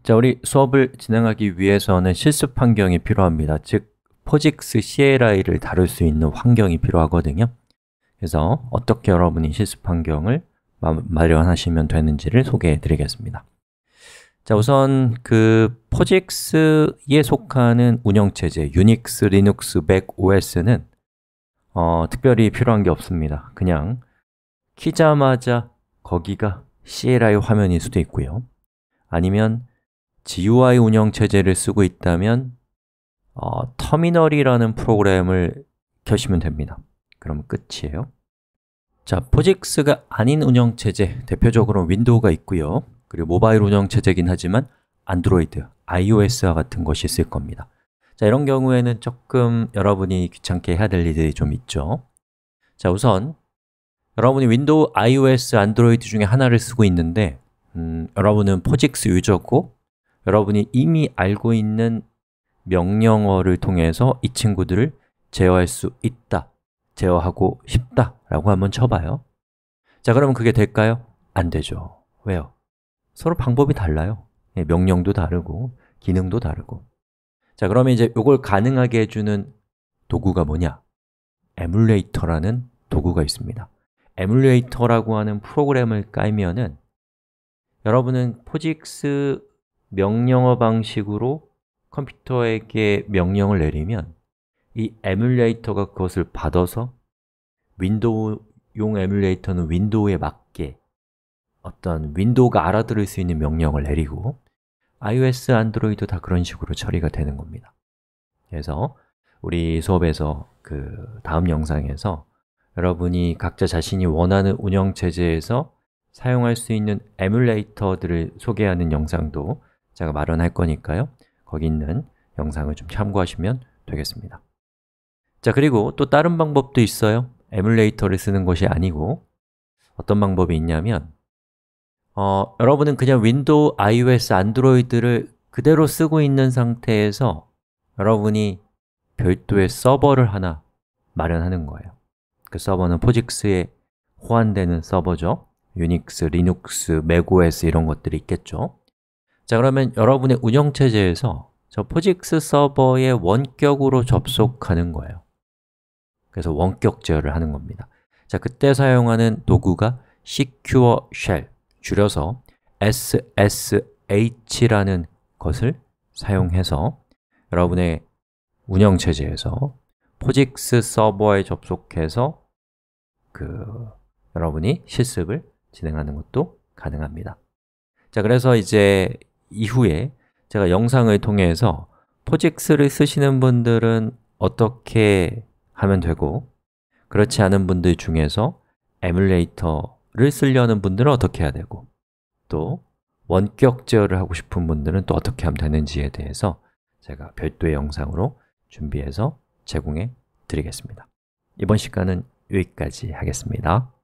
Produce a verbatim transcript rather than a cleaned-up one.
자, 우리 수업을 진행하기 위해서는 실습 환경이 필요합니다. 즉, 포직스 씨엘아이를 다룰 수 있는 환경이 필요하거든요. 그래서 어떻게 여러분이 실습 환경을 마, 마련하시면 되는지를 소개해 드리겠습니다. 자, 우선 그 포직스에 속하는 운영체제, 유닉스, 리눅스, 맥 오에스는 어, 특별히 필요한 게 없습니다. 그냥 키자마자 거기가 씨엘아이 화면일 수도 있고요. 아니면 지유아이 운영체제를 쓰고 있다면 어, 터미널이라는 프로그램을 켜시면 됩니다. 그럼 끝이에요. 자, 포직스가 아닌 운영체제, 대표적으로 윈도우가 있고요. 그리고 모바일 운영체제이긴 하지만 안드로이드, 아이오에스와 같은 것이 있을 겁니다. 자, 이런 경우에는 조금 여러분이 귀찮게 해야 될 일들이 좀 있죠. 자, 우선 여러분이 윈도우, 아이오에스, 안드로이드 중에 하나를 쓰고 있는데 음, 여러분은 포직스 유저고 여러분이 이미 알고 있는 명령어를 통해서 이 친구들을 제어할 수 있다, 제어하고 싶다 라고 한번 쳐봐요. 자, 그러면 그게 될까요? 안 되죠. 왜요? 서로 방법이 달라요. 명령도 다르고 기능도 다르고. 자, 그러면 이제 이걸 가능하게 해주는 도구가 뭐냐? 에뮬레이터라는 도구가 있습니다. 에뮬레이터라고 하는 프로그램을 깔면은 여러분은 포직스 명령어 방식으로 컴퓨터에게 명령을 내리면 이 에뮬레이터가 그것을 받아서 윈도우용 에뮬레이터는 윈도우에 맞게 어떤 윈도우가 알아들을 수 있는 명령을 내리고 아이오에스, 안드로이드 다 그런 식으로 처리가 되는 겁니다. 그래서 우리 수업에서 그 다음 영상에서 여러분이 각자 자신이 원하는 운영체제에서 사용할 수 있는 에뮬레이터들을 소개하는 영상도 제가 마련할 거니까요. 거기 있는 영상을 좀 참고하시면 되겠습니다. 자, 그리고 또 다른 방법도 있어요. 에뮬레이터를 쓰는 것이 아니고 어떤 방법이 있냐면 어, 여러분은 그냥 윈도우, 아이오에스, 안드로이드를 그대로 쓰고 있는 상태에서 여러분이 별도의 서버를 하나 마련하는 거예요. 그 서버는 포직스에 호환되는 서버죠. 유닉스, 리눅스, 맥오에스 이런 것들이 있겠죠. 자, 그러면 여러분의 운영체제에서 저 포직스 서버에 원격으로 접속하는 거예요. 그래서 원격 제어를 하는 겁니다. 자, 그때 사용하는 도구가 Secure Shell, 줄여서 에스에스에이치라는 것을 사용해서 여러분의 운영체제에서 포직스 서버에 접속해서 그 여러분이 실습을 진행하는 것도 가능합니다. 자, 그래서 이제 이후에 제가 영상을 통해서 포직스를 쓰시는 분들은 어떻게 하면 되고 그렇지 않은 분들 중에서 에뮬레이터를 쓰려는 분들은 어떻게 해야 되고 또 원격 제어를 하고 싶은 분들은 또 어떻게 하면 되는지에 대해서 제가 별도의 영상으로 준비해서 제공해 드리겠습니다. 이번 시간은 여기까지 하겠습니다.